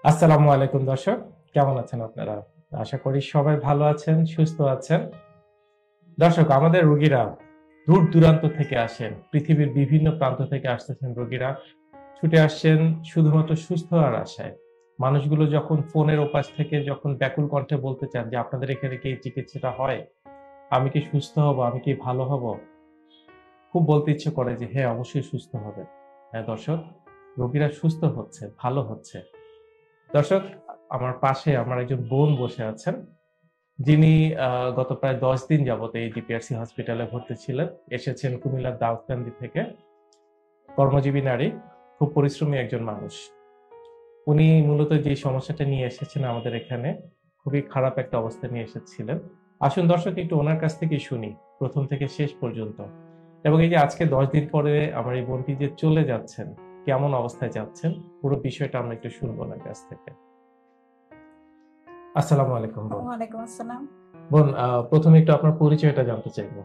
আসসালামু আলাইকুম দর্শক, কেমন আছেন আপনারা? আশা করি সবাই ভালো আছেন, সুস্থ আছেন। দর্শক, আমাদের রোগীরা দূর দূরান্ত থেকে আসেন, পৃথিবীর বিভিন্ন প্রান্ত থেকে আসতেছেন রোগীরা, ছুটে আসছেন শুধুমাত্র সুস্থ হওয়ার আশায়। মানুষগুলো যখন ফোনের ওপাশ থেকে যখন ব্যাকুল কণ্ঠে বলতে চান যে আপনাদের এখানে কি এই চিকিৎসাটা হয়, আমি কি সুস্থ হব, আমি কি ভালো হব, খুব বলতে ইচ্ছে করে যে হ্যাঁ অবশ্যই সুস্থ হবে। হ্যাঁ দর্শক, রোগীরা সুস্থ হচ্ছে, ভালো হচ্ছে। দর্শক, আমার পাশে আমার একজন বোন বসে আছেন, যিনি গত প্রায় 10 দিন যাবত এই ডিপিআরসি হসপিটালে ভর্তি ছিলেন। এসেছেন কুমিল্লার দাউদকান্দি থেকে। কর্মজীবী নারী, খুব পরিশ্রমী একজন মানুষ। উনি মূলত যে সমস্যাটা নিয়ে এসেছেন আমাদের এখানে, খুবই খারাপ একটা অবস্থা নিয়ে এসেছিলেন। আসুন দর্শক, একটু ওনার কাছ থেকে শুনি প্রথম থেকে শেষ পর্যন্ত। এবং এই যে আজকে 10 দিন পরে আমার এই বোনটি যে চলে যাচ্ছেন, কেমন অবস্থায় যাচ্ছেন, পুরো বিষয়টা আমরা একটু শুনবো ওনার কাছ থেকে। আসসালামু আলাইকুম বোন। ওয়ালাইকুম আসসালাম। বোন, প্রথমে একটু আপনার পরিচয়টা জানতে চাইবো।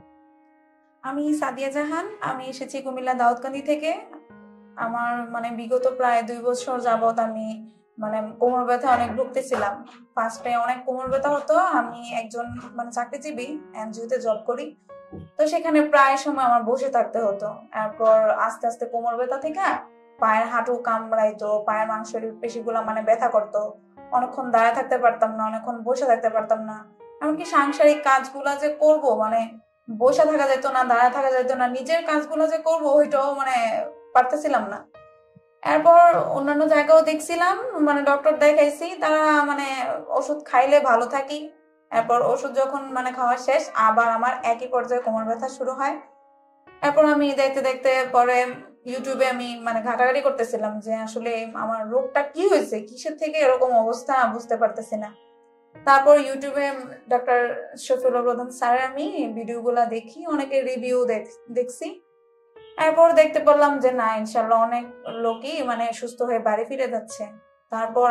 আমি সাদিয়া জাহান। আমি এসেছি কুমিল্লা দাউদকান্দি থেকে। আমার বিগত প্রায় 2 বছর যাবত আমি কোমর ব্যথা অনেক ভুগতেছিলাম। ফার্স্টে অনেক কোমর ব্যথা হতো। আমি একজন চাকরিজীবী, এনজিওতে জব করি। তো সেখানে প্রায় সময় আমার বসে থাকতে হতো। এরপর আস্তে আস্তে কোমর ব্যথা থেকে পায়ের হাঁটু কামড়াইতো, পায়ের মাংসের পেশিগুলা ব্যথা করতো। অনেকক্ষণ দাঁড়ায় থাকতে পারতাম না, অনেকক্ষণ বসে থাকতে পারতাম না। এমনকি সাংসারিক কাজগুলা যে করব, বসে থাকা যেত না, দাঁড়ায় থাকা যেত না, নিজের কাজগুলো যে করবো ওইটাও পারতেছিলাম না। এরপর অন্যান্য জায়গাও দেখছিলাম, ডক্টর দেখাইছি, তারা ওষুধ খাইলে ভালো থাকি। এরপর ওষুধ যখন খাওয়া শেষ, আবার আমার একই পর্যায়ে কোমর ব্যথা শুরু হয়। এরপর আমি দেখতে দেখতে পরে ইউটিউবে আমি ঘাটাঘাটি করতেছিলাম যে আসলে আমার রোগটা কি হয়েছে, কিসের থেকে এরকম অবস্থা বুঝতে পারতেছি না। তারপর ইউটিউবে ডক্টর শফিউল প্রধান স্যারের আমি ভিডিওগুলা দেখি, অনেকের রিভিউ দেখছি। এরপর দেখতে পেলাম যে না, ইনশাল্লাহ অনেক লোকই সুস্থ হয়ে বাড়ি ফিরে যাচ্ছে। তারপর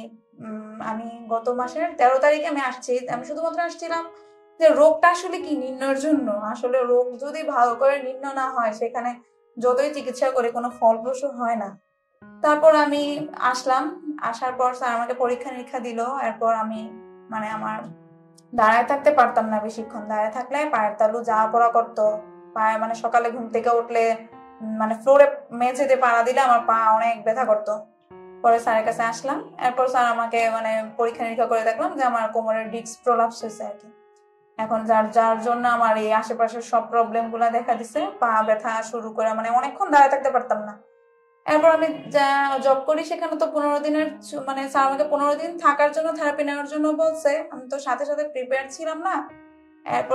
আমি গত মাসের 13 তারিখে আমি আসছি। আমি শুধুমাত্র আসছিলাম যে রোগটা আসলে কি নির্ণয়ের জন্য। আসলে রোগ যদি ভালো করে নির্ণয় না হয়, সেখানে যতই চিকিৎসা করে কোনো ফলপ্রসূ হয় না। তারপর আমি আসলাম। আসার পর স্যার আমাকে পরীক্ষা নিরীক্ষা দিল। এরপর আমি আমার দাঁড়ায় থাকতে পারতাম না বেশিক্ষণ। দাঁড়ায় থাকলে পায়ের তালু যাওয়া পড়া করতো। পায়ে সকালে ঘুম থেকে উঠলে ফ্লোরে মেঝেতে পাড়া দিলে আমার পা অনেক ব্যথা করতো। পরে স্যারের কাছে আসলাম। এরপর স্যার আমাকে পরীক্ষা নিরীক্ষা করে দেখলাম যে আমার কোমরের ডিস্ক প্রলাপস হয়েছে আর কি। এখন যার যার জন্য আমার এই আশেপাশের সব প্রবলেম গুলা দেখা দিছে। পা ব্যথা শুরু করে অনেকক্ষণ দাঁড়ায় থাকতে পারতাম না। এরপর আমি যা জব করি সেখানে তো 15 দিনের স্যার আমাকে 15 দিন থাকার জন্য, থেরাপি নেওয়ার জন্য বলছে। আমি তো সাথে সাথে প্রিপেয়ার ছিলাম না। এরপর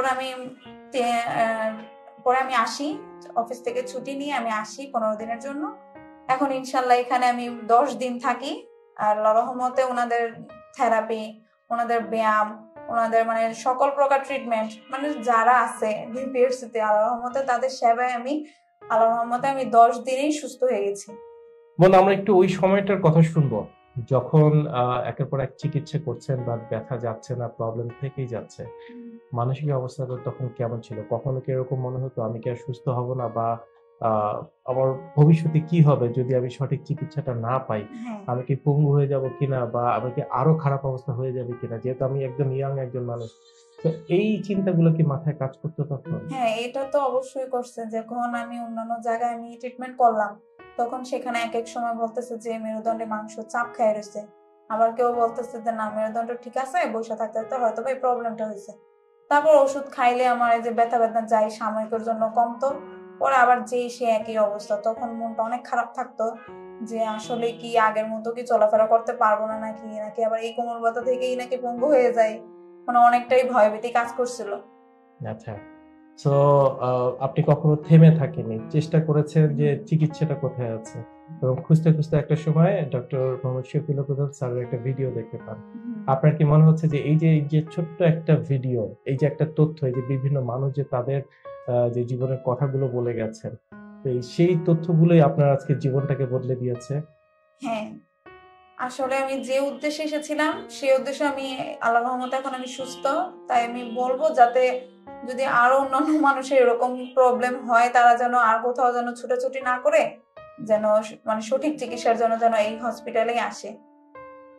পরে আমি আসি, অফিস থেকে ছুটি নিয়ে আমি আসি 15 দিনের জন্য। এখন ইনশাল্লাহ এখানে আমি 10 দিন থাকি। আর আল্লাহর রহমতে ওনাদের থেরাপি, ওনাদের ব্যায়াম, ওনাদের সকল প্রকার ট্রিটমেন্ট, যারা আছে ডিপিআরসি তে, আল্লাহর রহমতে তাদের সেবায় আল্লাহর রহমতে আমি 10 দিনেই সুস্থ হয়ে গেছি। বোন, আমরা একটু ওই সময়টার কথা শুনবো, যখন একের পর এক চিকিৎসা করছেন বা ব্যথা যাচ্ছে না, প্রবলেম থেকেই যাচ্ছে। মানসিক অবস্থাটা তখন কেমন ছিল? কখনো কি এরকম মনে হতো আমি কি আর সুস্থ হব না, বা আমার ভবিষ্যতে কি হবে যদি আমি সঠিক চিকিৎসাটা না পাই? আমি কি পঙ্গু হয়ে যাব কিনা, বা আমি কি আরো খারাপ অবস্থা হয়ে যাবে কিনা, যেহেতু আমি একদম ইয়াং একজন মানুষ। তো এই চিন্তাগুলো কি মাথায় কাজ করতো তখন? হ্যাঁ, এটা তো অবশ্যই করছে। যখন আমি অন্যান্য জায়গায় আমি ট্রিটমেন্ট করলাম, তখন সেখানে এক এক সময় বলতেছে যে মেরুদণ্ডে মাংস চাপ খেয়ে রয়েছে। আবার কেউ বলতেছে যে না, মেরুদণ্ড ঠিক আছে, বসে থাকতে থাকতে হয়তো এই প্রবলেমটা হয়েছে। তারপর ওষুধ খাইলে আমার এই যে ব্যথা ব্যথা যাই সাময়িকের জন্য কমতো। পরে আবার যে সে একই অবস্থা। তখন মনটা অনেক খারাপ থাকতো যে আসলে কি আগের মতো কি চলাফেরা করতে পারবো না, নাকি নাকি আবার এই কোমর ব্যথা থেকেই নাকি পঙ্গু হয়ে যায়। অনেকটাই ভয়ভীতি কাজ করছিল। আচ্ছা। সো আপনি কখনো থেমে থাকেননি, চেষ্টা করেছেন যে চিকিৎসাটা কোথায় আছে, এবং খুঁজতে খুঁজতে একটা সময় ডক্টর মোহাম্মদ শফিউল প্রধান স্যারের একটা ভিডিও দেখতে পান। আপনার কি মনে হচ্ছে যে এই যে ছোট্ট একটা ভিডিও, এই যে একটা তথ্য, এই যে বিভিন্ন মানুষ যে তাদের যে জীবনের কথাগুলো বলে গেছেন, সেই তথ্যগুলোই আপনার আজকে জীবনটাকে বদলে দিয়েছে? হ্যাঁ, আসলে আমি যে উদ্দেশ্যে এসেছিলাম সেই উদ্দেশ্যে আমি আল্লাহর রহমতে এখন আমি সুস্থ। তাই আমি বলবো যাতে যদি আরো অন্যান্য মানুষের এরকম প্রবলেম হয়, তারা যেন আর কোথাও যেন ছুটাছুটি না করে, যেন সঠিক চিকিৎসার জন্য যেন এই হসপিটালেই আসে।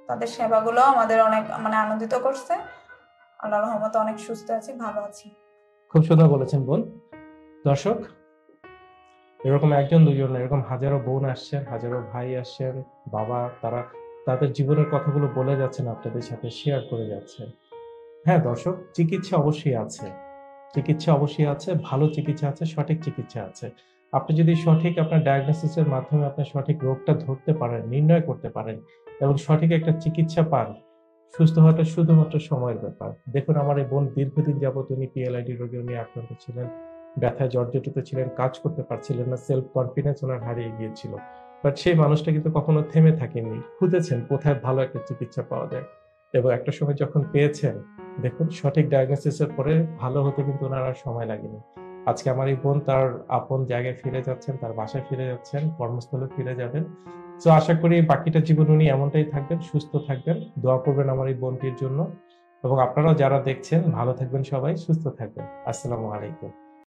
তাদের সেবাগুলো আমাদের অনেক মানে আনন্দিত করছে। আল্লাহর রহমতে অনেক সুস্থ আছি, ভালো আছি। খুব সুন্দর বলেছেন বোন। দর্শক, এরকম একজন দুজন না, এরকম হাজারো বোন আসছেন, হাজারো ভাই আসছেন, বাবা, তারা তাদের জীবনের কথাগুলো বলে যাচ্ছেন, আপনাদের সাথে শেয়ার করে যাচ্ছেন। হ্যাঁ দর্শক, চিকিৎসা অবশ্যই আছে, চিকিৎসা অবশ্যই আছে, ভালো চিকিৎসা আছে, সঠিক চিকিৎসা আছে। আপনি যদি সঠিক আপনার ডায়াগনোসিসের মাধ্যমে আপনার সঠিক রোগটা ধরতে পারেন, নির্ণয় করতে পারেন এবং সঠিক একটা চিকিৎসা পান, সুস্থ হওয়াটা শুধুমাত্র সময়ের ব্যাপার। দেখুন আমার এই বোন দীর্ঘদিন যাবত উনি পিএলআইডি রোগে উনি আক্রান্ত ছিলেন, ব্যথায় জর্জরিত ছিলেন, কাজ করতে পারছিলেন না, সেলফ কনফিডেন্স ওনার হারিয়ে গিয়েছিল। বাট সেই মানুষটা কিন্তু কখনো থেমে থাকেননি, খুঁজেছেন কোথায় ভালো একটা চিকিৎসা পাওয়া যায় এবং একটা সময় যখন পেয়েছেন, দেখুন সঠিক ডায়াগনোসিসের পরে ভালো হতে কিন্তু ওনার আর সময় লাগেনি। আজকে আমার এই বোন তার আপন জায়গায় ফিরে যাচ্ছেন, তার বাসায় ফিরে যাচ্ছেন, কর্মস্থলে ফিরে যাবেন। তো আশা করি বাকিটা জীবন উনি এমনটাই থাকবেন, সুস্থ থাকবেন। দোয়া করবেন আমার এই বোনটির জন্য এবং আপনারাও যারা দেখছেন ভালো থাকবেন, সবাই সুস্থ থাকবেন। আসসালামু আলাইকুম।